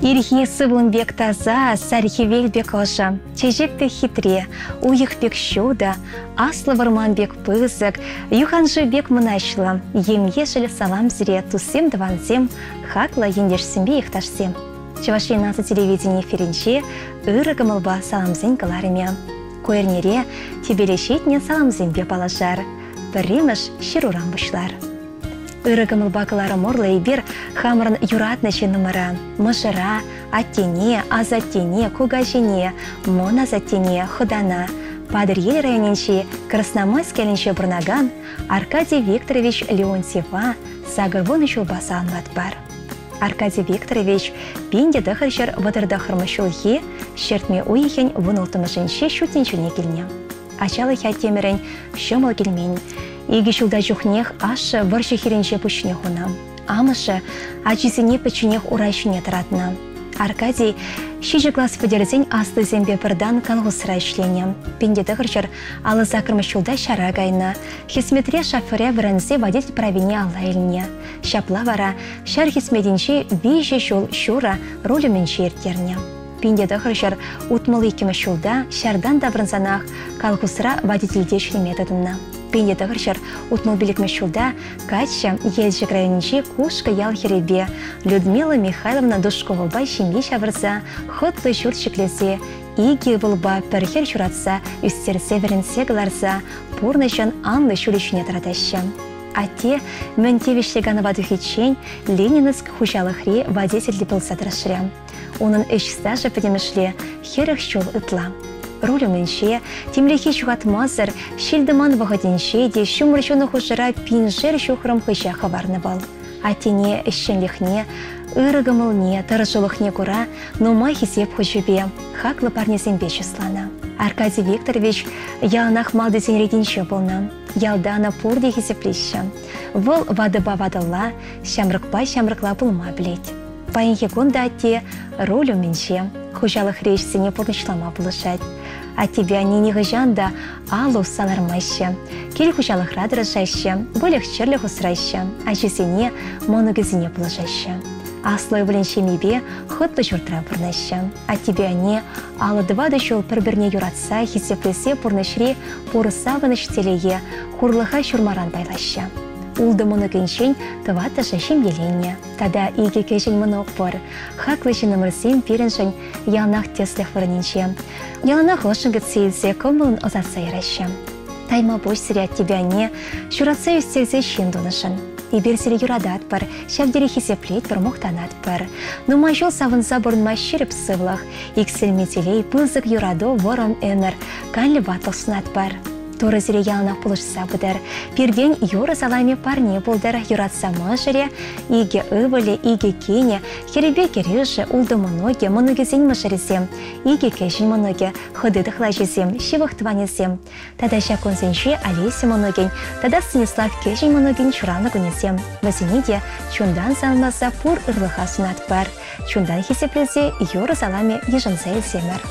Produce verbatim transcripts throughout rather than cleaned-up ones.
Ирхи сывлын бек таза, сархивел бек ожа, чежек бек хитре, уйых бек щуда, аслы варман бек пызык, юханжы бек мынашлы, ем ешілі салам зіре тусем дванзем, хакла ендешсембе ихташсем. Чеваши насы телевидение эфиринче, ыры гымылба саламзен каларыме. Койернере тебелешетне саламзенбе палашар, біреміш ширурам бұшлар. Ырыгымыл бакылары морлы бир хамырын юратнычы нымыра. Мышыра, аттене, азаттене, кугажене, моназаттене, худана. Падыр ел районенші Красномайск келінші бұрнаган Аркадий Викторович Леонтьева сағырвон үшіл баса анлат бар. Аркадий Викторович пенде дұхыршыр вадырдахырмы шулхи шертме уйхен вұнылтымышынші шутеншіне келіне. Ачалы хәттемірін шымыл келмен. Иги шулда жухнех ашы варшы херенше пүшіне хуна. Амышы ачисіне пүчінех урайшыне таратна. Аркадий шижі класс федерзен асты зембе бірдан калғысыра ішлене. Пенде дығыршыр алы закырмы шулда шара гайна. Хисметре шафыре вірінзе водитель правине алла еліне. Шапла вара шар хисметінше вейші шул шура роліменше ертерне. Пенде дығыршыр утмылы екімі шулда шардан даврынзанақ калғысыра водительде шлеметодына. Пенде дығыршыр утмыл білікмі шулда Катша елжік районенше кушка ял херебе Людмила Михайловна Душковылба шембе шавырса, хотлы шур шеклесе, иги вылба пәрхер шуратса, үстерсе веренсе ғыларса, пурнышын анлы шулешіне тараташы. Ате мөнтевішліганы вадухичен Ленинск хушалықре водительді болса тырышыря. Оның үш стажы пәдемішле херіх шул ытла. Ролюменше, темлехи шуғатмазыр, шилдыман вағаденше де шумыршуны хушыра пинжер шухрым хыша хабарны бал. Атене, ішшенлехне, ырыгымылне, тарышылықне кура, нумай хисеп хушыбе, хаклы парнесенбе числана. Аркадий Викторович ялнах малды сенреденше болна, ялдана пурде хисеплеші. Выл вадыба вадылла, шамрықпай шамрықла бұлма білет. Пайынхи кунда атте ролюменше, хушалық рейшсіне пурнышлама бұлышад. А тебя не негажанда, алу салармайшы. Келі хушалық радырышайшы, бөлік черлі хусырайшы, а жесене моногізіне бұлышайшы. Аслой віленші мебе хытлы жұртыра бұрнайшы. А тебя не алы двады жол бір-бірне юратса, хисеплесе пұрнышре порыса выныштелее, хурлыға шурмаран байлайшы. Улды мұны кеншен тываты жашым елене. Тада иге кешін мұнық бар. Хаклышы нөмірсен періншін ялнақ тесліх вырыненше. Ялнақ лошын гітсейлсе көмілін озатса ерайшы. Тайма бош сірі от тебя не, шуратса үстелзе шен донышын. Ибер сірі юрадат бар, шәвдері хисеплет бір мұқтанат бар. Нумай жол савынса бұрынма шеріп сывлық. Иксел метелей пылзық юрадо ворон әмір, канлі батыл сынат бар. Торы зіре ялнақ бұлышса бұдар. Перден юры саламе парне бұлдар юратса мұжыре, иге ывылі, иге кене, херебе кереші, улды мұноге, мұнығызен мұшырызем, иге кешін мұноге, хыдыдықла жезем, шивықтыванезем. Тада шаконзенше Алесе мұноген, тада Станислав кешін мұноген шураны күнезем. Вазенеде чундан салмаса пұр ұрлыға сунат бар. Чундан хесеплезе юры саламе ежінса елземір.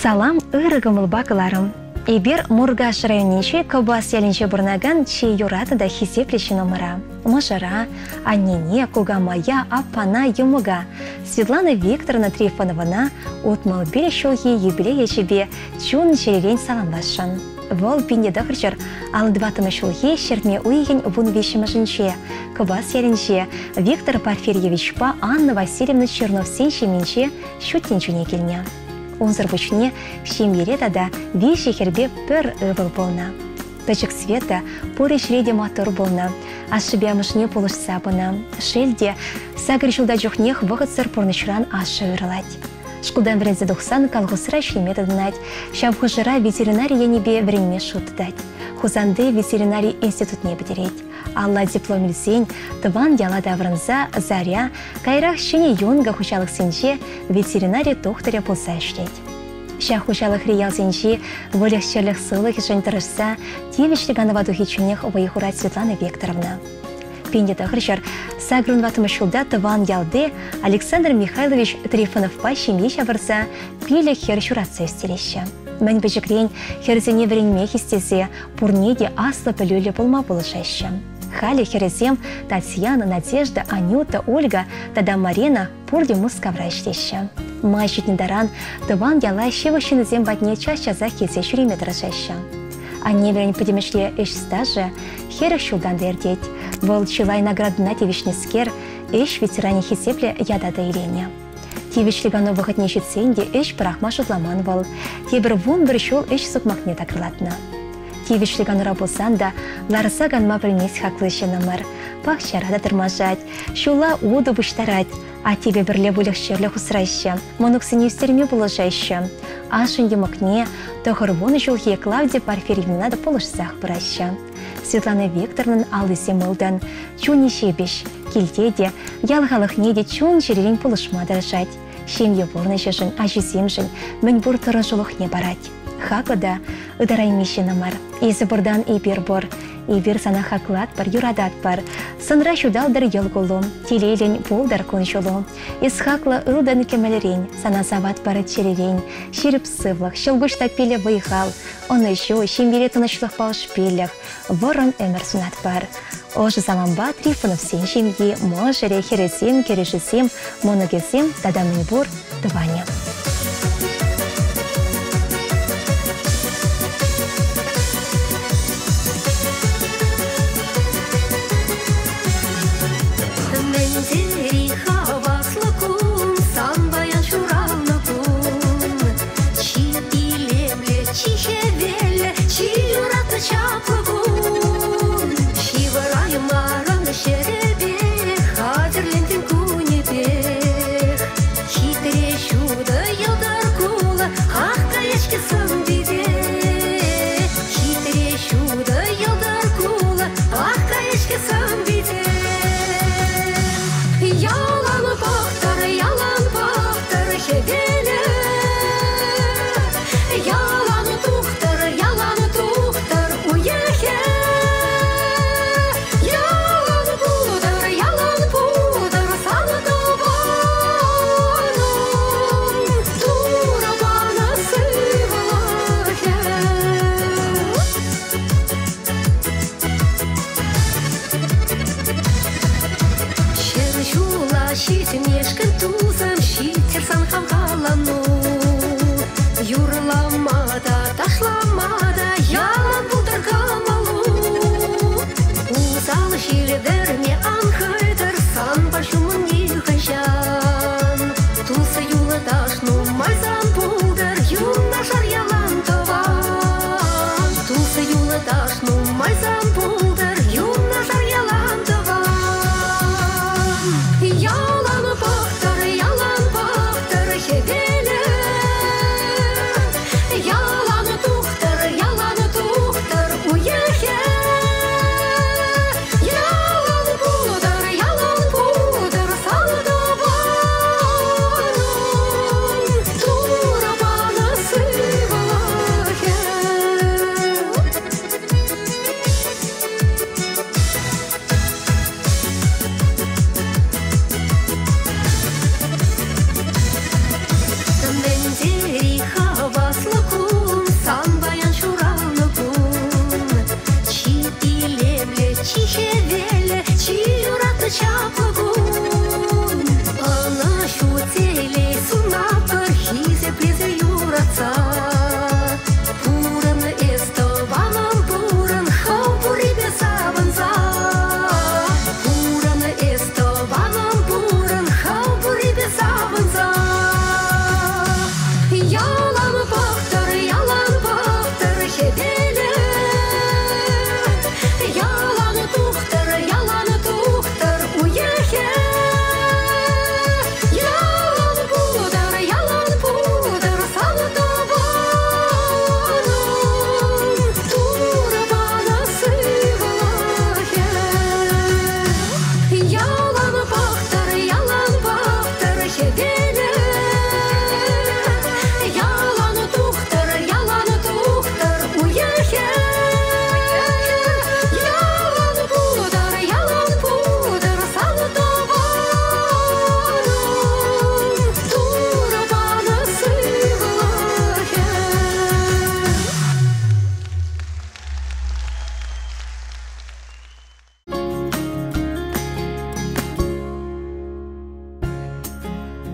Салам ырыгымыл бакыларым. Ибир Мургаш районинче Кобас ялинче бурнаган чи юратада хисеплеші номера. Мажара, Аннене, Кугамая, Апана, Юмуга. Светлана Викторовна Трифоновна утмал берешоги юбилея чебе чун черерень саламбашан. Вол пинде дахрчар ал дватымы шулхи шертме уйген вун вещима жинче. Кобас ялинче Виктор Порфирьевич па Анна Васильевна Черновсен шеменче шуттенчуне келне. Унзыр бучне шемьере тада вещи хербе пөр ывыл болна. Тачык света пуре шреде мотор болна, а шибямышне полышса бына. Шельде сагыр жылда жохнех вғытсыр порнышран ашы ырылать. Шкулдан врензе духсан колхозра шлемет днать, шав хужыра ветеринария небе времени шут дать. Хузанды ветеринарий институт не бедереть. Алла диплом илсен, тыван яла даврынза, заря, кайрах шене юнга хучалық сенче ветеринарий докторя болса іштет. Ша хучалық риял сенче, волях шерлих сылых жын тұрышса, тевішліганова духичунех вайхурат Светлана Викторовна. Пенде тахрчар сагрун ватымы шулда тыван ялды Александр Михайлович Трифонов па шемье шавырса пиле хер шуратса истереща. Мән бәжікрен херзене вренме хистезе пурнеде аслы пілөлі болма болышаща. Хали херезем Татьяна, Надежда, Анюта, Ольга, тада Марина пурде мускавра іштеща. Майшит недаран тыван яла шевышын зем батне чаще за хезе шуриме дырышаща. А неверен подемешле эш стажа херах шулдан дердеть. Вол чилай наградна тевишнескер эш ветеране хисепле ядада илене. Тевишлигано выходне щитсенде эш прахма шутламан вол. Тебір вун бір шул эш сукмакне такырлатна. Тевишлигано рабулсан да ларса ганма білмес хаклышы номер. Пах чарада тырмажать, шула уду бұштарать. А тебе бірле бұлық шерлі хусрайшы, монуксыне үстерме бұлышайшы. Ашын емокне, тоғырвоны жылге Клавдия Порфирьевна да полышсақ бұрайшы. Светлана Викторовна алды семылдан, чуни шебеш, келтеде, ялғалық неде чун жеререн полышма дыржать. Шемье ворны жешін, ажызем жын, мін бұр тұры жылық не барать. Хақыда ыдараймеші намар, езі бұрдан ибер бұр. Ибер сана хаклат бар, юрадат бар. Сынра шудалдар елгулу, телейлен болдар коншулу. Из хакла ылдан кемелерень, сана зават бары черерень. Шеріп сывлық, шылгушта пеле выйхал. Оны жо, шембере тынышлық пал шпелях. Ворон өмір сунат бар. Ожы заламба Трифонов сен шемье, можере хересем, керешесем, моногесем, тадамын бур, дываня.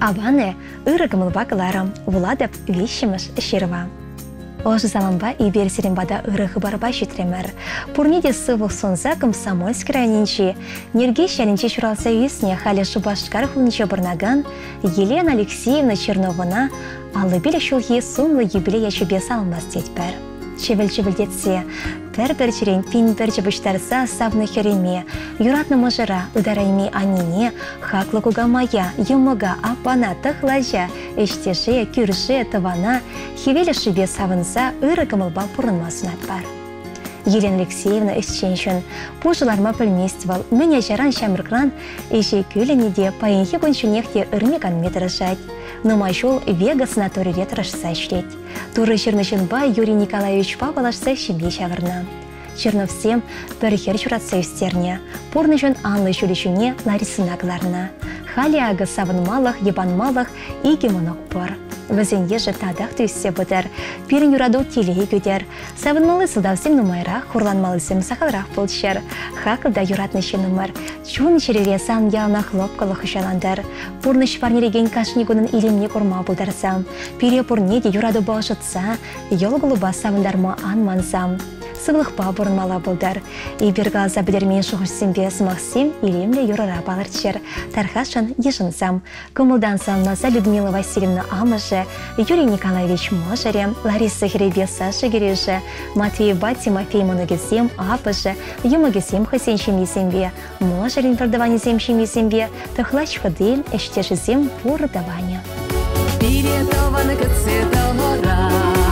Абаны ырыгымылба кыларым, владып вещимыш шерва. Ожы заманба и берсеренбада ырығы барба жетремер. Пурниде сывық сонза комсомольский районинчи, нерге шәлінче шуралса үйесіне халі шубашкар хулниче бұрнаган Елена Алексеевна Черновына алы білі шулхи сумлы юбилей ячубе салмас детпер. Чевіл-чевіл детсе, бір-бір черен пин бір жібіштарса савны хереме, юратны мұжыра, ұдарайме анине, хаклы кугамая, юмыга, апана, тықлажа, эштеше, күрше, тывана, хевелі шыбе савынса, ыры кымылба пұрынмасын атпар. Елена Алексеевна ісченшін, пұжыларма пілместивал, мүне жаран шамыркран, эше көлінеде пайынхи күншінекте ырмеган метрышать. Нумайшол Вега санаторире тұрышса ішлет. Туры Чернышынба Юрий Николаевич папалашса шембе шавырна. Черновсем бір хер жүратса үстерне, порны жөн анлы жүлішіне Ларисына кыларна. Хали ағы савынмалық, ебанмалық, иге мұнық бұр. Візен ежі тадақ түйсе бұдыр, перін юраду телей көдер. Савынмалы сылдавсем нумайрақ, хурланмалысем сақалрақ болчыр. Хақылда юратнышы нумар, чун черере сан ялна хлопкалы хышаландар. Пурныш парнереген кашнигунын илемне курма бұлдарсам. Пере пурнеде юраду башытса, ел голуба савындарма анмансам. Сывлықпа бұрынмала бұлдар. Ибергалза білермен шұғышсембе смақсем илемле юрара балырчыр. Тархашын ешінсам. Көмілдансам Наза Людмила Васильевна Амыжы, Юрий Николаевич Можаре, Лариса Херебе Саша Гережі, Матвей Бати Мафей Моногесем Апыжы, Юмагесем Хасен Шемесембе, Можарин продаванезем Шемесембе, Тахлач Ходен Эштешезем Пурдаваня. Перетованы кыцета гора.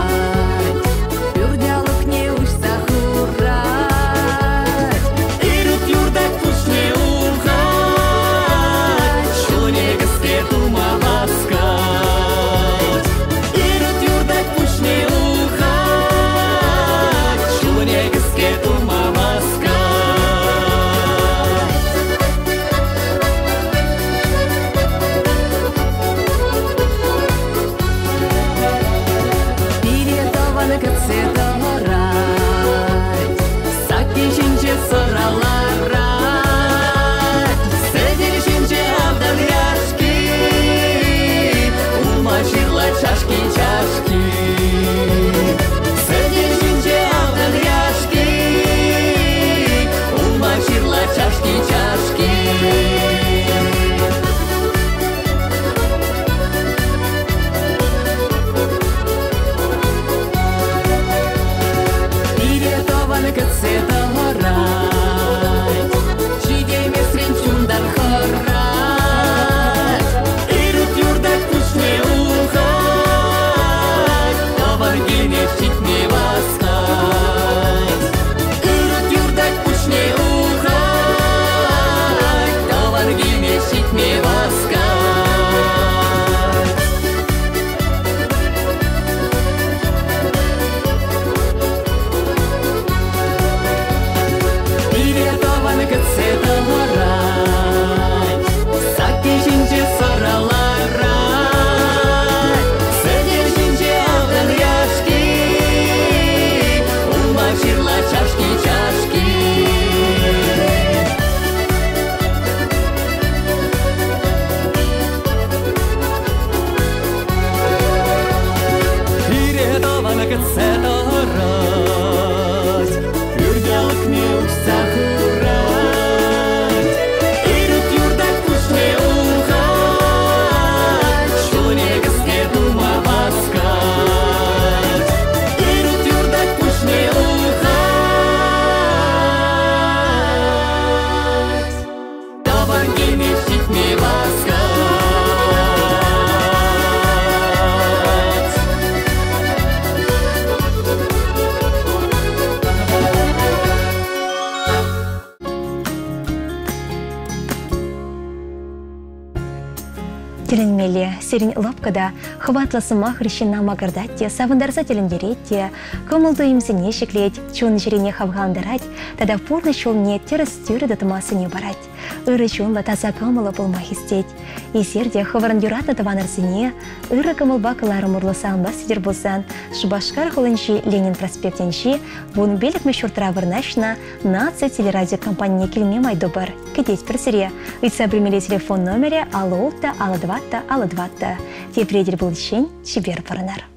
Теленмеле, серин лапкада, хватласыма хрещена магардатте, савындарса телендеретте, көмылды имсене шеклеть, чун жерене хавгандарать, тада пурны шолне терес тюры датымасы не барать. ыры чунла таза кымылы болмай истеть. Изерде хывырын юратны таванырсыне, ыры кымылба кыларым урлысанба сидер болсан, Шубашкар холынчи Ленин проспектенчи, вон белек мешуртра вырнашна, нация телерадио компания келме майдобар. Кедеть персере, ыйца примели телефон номере алло-та, алло-два-та, алло-два-та. Тепредер был чень, чибер паранар.